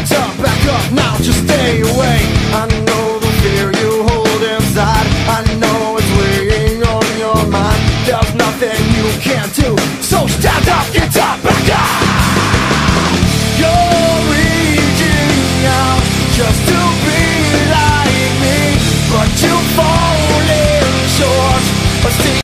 Get up, back up, now just stay away. I know the fear you hold inside, I know it's weighing on your mind. There's nothing you can't do, so stand up, get up, back up. You're reaching out just to be like me, but you fall in short.